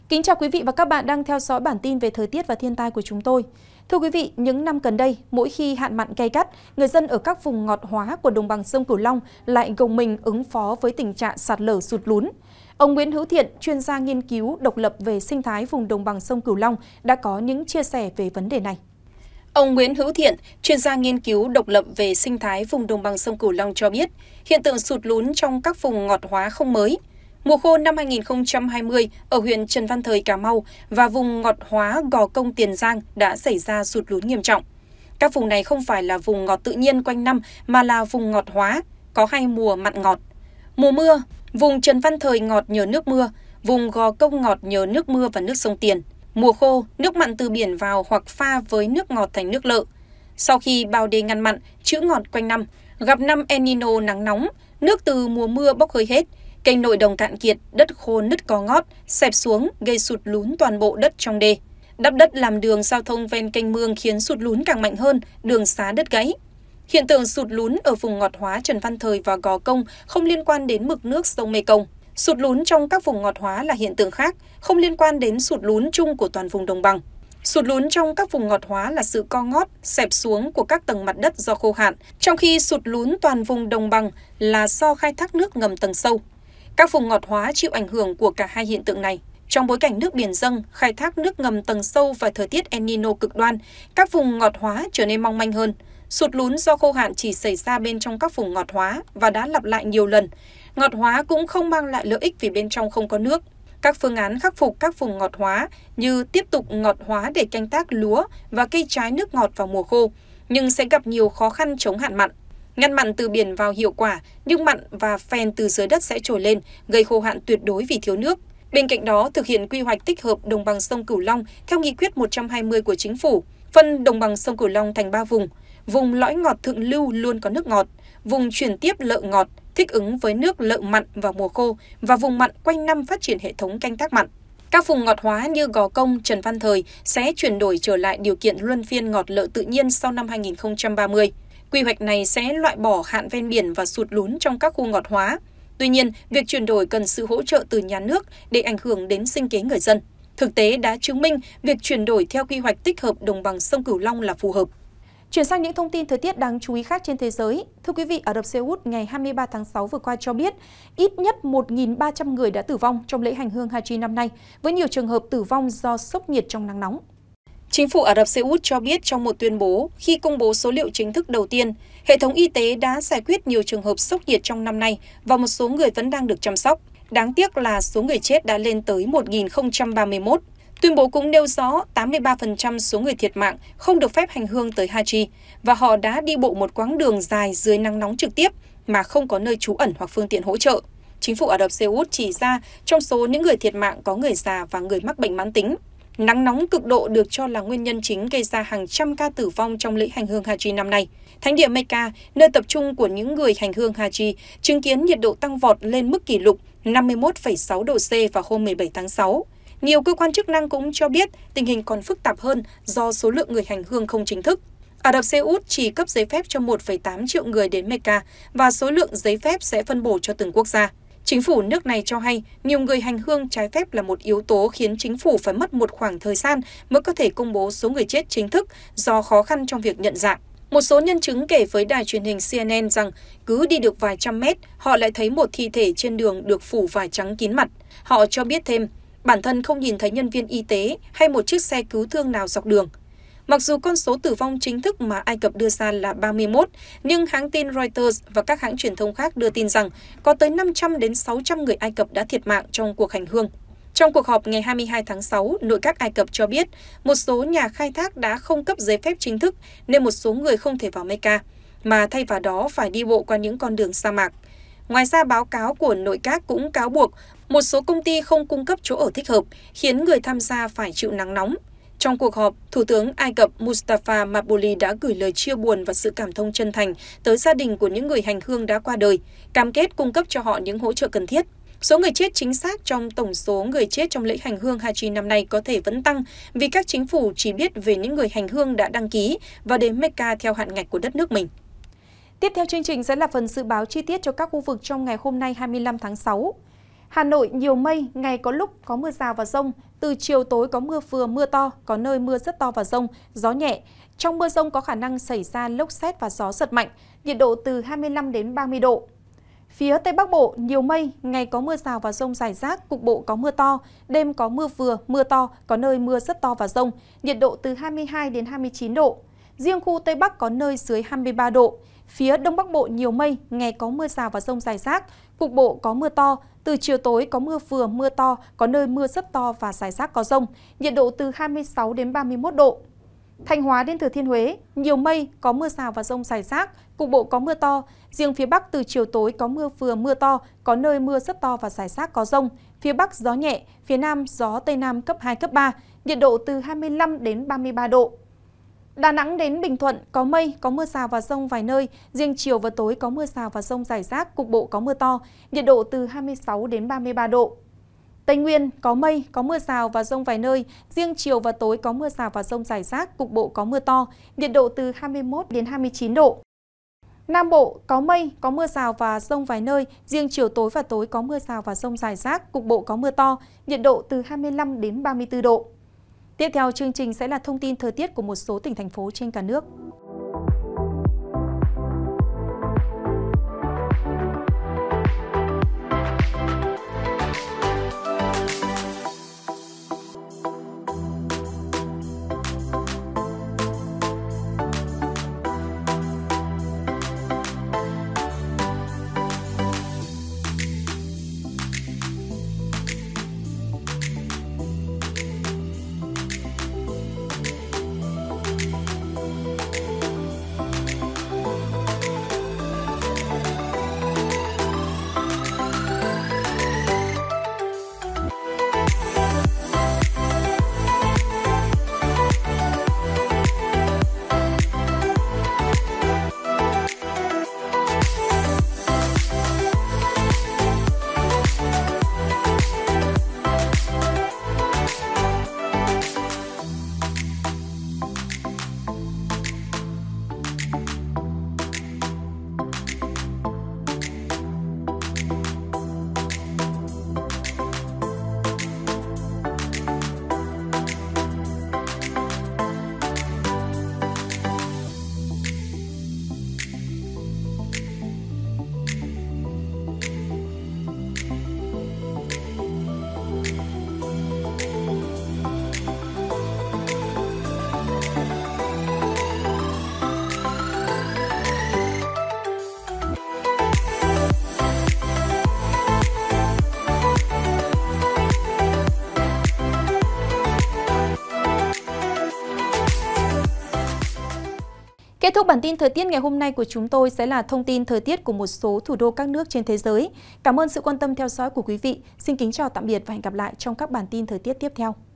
Kính chào quý vị và các bạn đang theo dõi bản tin về thời tiết và thiên tai của chúng tôi. Thưa quý vị, những năm gần đây, mỗi khi hạn mặn gay gắt, người dân ở các vùng ngọt hóa của đồng bằng sông Cửu Long lại gồng mình ứng phó với tình trạng sạt lở sụt lún. Ông Nguyễn Hữu Thiện, chuyên gia nghiên cứu độc lập về sinh thái vùng đồng bằng sông Cửu Long đã có những chia sẻ về vấn đề này. Ông Nguyễn Hữu Thiện, chuyên gia nghiên cứu độc lập về sinh thái vùng đồng bằng sông Cửu Long cho biết, hiện tượng sụt lún trong các vùng ngọt hóa không mới. Mùa khô năm 2020 ở huyện Trần Văn Thời, Cà Mau và vùng ngọt hóa Gò Công, Tiền Giang đã xảy ra sụt lún nghiêm trọng. Các vùng này không phải là vùng ngọt tự nhiên quanh năm mà là vùng ngọt hóa, có hai mùa mặn ngọt. Mùa mưa, vùng Trần Văn Thời ngọt nhờ nước mưa, vùng Gò Công ngọt nhờ nước mưa và nước sông Tiền. Mùa khô, nước mặn từ biển vào hoặc pha với nước ngọt thành nước lợ. Sau khi bao đê ngăn mặn, trữ ngọt quanh năm, gặp năm El Nino nắng nóng, nước từ mùa mưa bốc hơi hết, kênh nội đồng cạn kiệt, đất khô nứt có ngót, xẹp xuống gây sụt lún toàn bộ đất trong đê. Đắp đất làm đường giao thông ven kênh mương khiến sụt lún càng mạnh hơn, đường xá đất gãy. Hiện tượng sụt lún ở vùng ngọt hóa Trần Văn Thời và Gò Công không liên quan đến mực nước sông Mekong. Sụt lún trong các vùng ngọt hóa là hiện tượng khác, không liên quan đến sụt lún chung của toàn vùng đồng bằng. Sụt lún trong các vùng ngọt hóa là sự co ngót, xẹp xuống của các tầng mặt đất do khô hạn, trong khi sụt lún toàn vùng đồng bằng là do khai thác nước ngầm tầng sâu. Các vùng ngọt hóa chịu ảnh hưởng của cả hai hiện tượng này. Trong bối cảnh nước biển dâng, khai thác nước ngầm tầng sâu và thời tiết El Nino cực đoan, các vùng ngọt hóa trở nên mong manh hơn. Sụt lún do khô hạn chỉ xảy ra bên trong các vùng ngọt hóa và đã lặp lại nhiều lần. Ngọt hóa cũng không mang lại lợi ích vì bên trong không có nước. Các phương án khắc phục các vùng ngọt hóa như tiếp tục ngọt hóa để canh tác lúa và cây trái nước ngọt vào mùa khô, nhưng sẽ gặp nhiều khó khăn chống hạn mặn. Ngăn mặn từ biển vào hiệu quả, nhưng mặn và phèn từ dưới đất sẽ trồi lên, gây khô hạn tuyệt đối vì thiếu nước. Bên cạnh đó, thực hiện quy hoạch tích hợp đồng bằng sông Cửu Long theo nghị quyết 120 của chính phủ, phân đồng bằng sông Cửu Long thành 3 vùng. Vùng lõi ngọt thượng lưu luôn có nước ngọt, vùng chuyển tiếp lợ ngọt thích ứng với nước lợ mặn vào mùa khô và vùng mặn quanh năm phát triển hệ thống canh tác mặn. Các vùng ngọt hóa như Gò Công, Trần Văn Thời sẽ chuyển đổi trở lại điều kiện luân phiên ngọt lợ tự nhiên sau năm 2030. Quy hoạch này sẽ loại bỏ hạn ven biển và sụt lún trong các khu ngọt hóa. Tuy nhiên, việc chuyển đổi cần sự hỗ trợ từ nhà nước để ảnh hưởng đến sinh kế người dân. Thực tế đã chứng minh việc chuyển đổi theo quy hoạch tích hợp đồng bằng sông Cửu Long là phù hợp. Chuyển sang những thông tin thời tiết đáng chú ý khác trên thế giới. Thưa quý vị, Ả Rập Xê Út ngày 23 tháng 6 vừa qua cho biết ít nhất 1.300 người đã tử vong trong lễ hành hương Haji năm nay, với nhiều trường hợp tử vong do sốc nhiệt trong nắng nóng. Chính phủ Ả Rập Xê Út cho biết trong một tuyên bố khi công bố số liệu chính thức đầu tiên, hệ thống y tế đã giải quyết nhiều trường hợp sốc nhiệt trong năm nay và một số người vẫn đang được chăm sóc. Đáng tiếc là số người chết đã lên tới 1.031. Tuyên bố cũng nêu rõ 83% số người thiệt mạng không được phép hành hương tới Haji và họ đã đi bộ một quãng đường dài dưới nắng nóng trực tiếp mà không có nơi trú ẩn hoặc phương tiện hỗ trợ. Chính phủ Ả Rập Xê Út chỉ ra trong số những người thiệt mạng có người già và người mắc bệnh mãn tính. Nắng nóng cực độ được cho là nguyên nhân chính gây ra hàng trăm ca tử vong trong lễ hành hương Haji năm nay. Thánh địa Mecca, nơi tập trung của những người hành hương Haji, chứng kiến nhiệt độ tăng vọt lên mức kỷ lục 51,6 độ C vào hôm 17 tháng 6. Nhiều cơ quan chức năng cũng cho biết tình hình còn phức tạp hơn do số lượng người hành hương không chính thức. Ả Rập Xê Út chỉ cấp giấy phép cho 1,8 triệu người đến Mecca và số lượng giấy phép sẽ phân bổ cho từng quốc gia. Chính phủ nước này cho hay nhiều người hành hương trái phép là một yếu tố khiến chính phủ phải mất một khoảng thời gian mới có thể công bố số người chết chính thức do khó khăn trong việc nhận dạng. Một số nhân chứng kể với đài truyền hình CNN rằng cứ đi được vài trăm mét, họ lại thấy một thi thể trên đường được phủ vải trắng kín mặt. Họ cho biết thêm, bản thân không nhìn thấy nhân viên y tế hay một chiếc xe cứu thương nào dọc đường. Mặc dù con số tử vong chính thức mà Ai Cập đưa ra là 31, nhưng hãng tin Reuters và các hãng truyền thông khác đưa tin rằng có tới 500 đến 600 người Ai Cập đã thiệt mạng trong cuộc hành hương. Trong cuộc họp ngày 22 tháng 6, nội các Ai Cập cho biết một số nhà khai thác đã không cấp giấy phép chính thức nên một số người không thể vào Mecca, mà thay vào đó phải đi bộ qua những con đường sa mạc. Ngoài ra, báo cáo của nội các cũng cáo buộc một số công ty không cung cấp chỗ ở thích hợp, khiến người tham gia phải chịu nắng nóng. Trong cuộc họp, Thủ tướng Ai Cập Mustafa Madbouli đã gửi lời chia buồn và sự cảm thông chân thành tới gia đình của những người hành hương đã qua đời, cam kết cung cấp cho họ những hỗ trợ cần thiết. Số người chết chính xác trong tổng số người chết trong lễ hành hương Haji năm nay có thể vẫn tăng vì các chính phủ chỉ biết về những người hành hương đã đăng ký và đến Mecca theo hạn ngạch của đất nước mình. Tiếp theo chương trình sẽ là phần dự báo chi tiết cho các khu vực trong ngày hôm nay 25 tháng 6. Hà Nội nhiều mây, ngày có lúc có mưa rào và dông, từ chiều tối có mưa vừa mưa to, có nơi mưa rất to và dông, gió nhẹ. Trong mưa dông có khả năng xảy ra lốc sét và gió giật mạnh, nhiệt độ từ 25 đến 30 độ. Phía Tây Bắc Bộ, nhiều mây, ngày có mưa rào và dông rải rác, cục bộ có mưa to, đêm có mưa vừa, mưa to, có nơi mưa rất to và dông, nhiệt độ từ 22 đến 29 độ. Riêng khu Tây Bắc có nơi dưới 23 độ. Phía Đông Bắc Bộ nhiều mây, ngày có mưa rào và dông rải rác, cục bộ có mưa to, từ chiều tối có mưa vừa, mưa to, có nơi mưa rất to và rải rác có dông, nhiệt độ từ 26 đến 31 độ. Thanh Hóa đến Thừa Thiên Huế, nhiều mây, có mưa rào và dông rải rác, cục bộ có mưa to. Riêng phía Bắc từ chiều tối có mưa vừa mưa to, có nơi mưa rất to và rải rác có dông. Phía Bắc gió nhẹ, phía Nam gió Tây Nam cấp 2, cấp 3, nhiệt độ từ 25 đến 33 độ. Đà Nẵng đến Bình Thuận có mây, có mưa rào và dông vài nơi, riêng chiều và tối có mưa rào và dông rải rác, cục bộ có mưa to, nhiệt độ từ 26 đến 33 độ. Tây Nguyên có mây, có mưa rào và dông vài nơi, riêng chiều và tối có mưa rào và dông rải rác, cục bộ có mưa to, nhiệt độ từ 21 đến 29 độ. Nam Bộ có mây, có mưa rào và dông vài nơi, riêng chiều tối và tối có mưa rào và dông rải rác, cục bộ có mưa to, nhiệt độ từ 25 đến 34 độ. Tiếp theo chương trình sẽ là thông tin thời tiết của một số tỉnh thành phố trên cả nước. Kết thúc bản tin thời tiết ngày hôm nay của chúng tôi sẽ là thông tin thời tiết của một số thủ đô các nước trên thế giới. Cảm ơn sự quan tâm theo dõi của quý vị. Xin kính chào tạm biệt và hẹn gặp lại trong các bản tin thời tiết tiếp theo.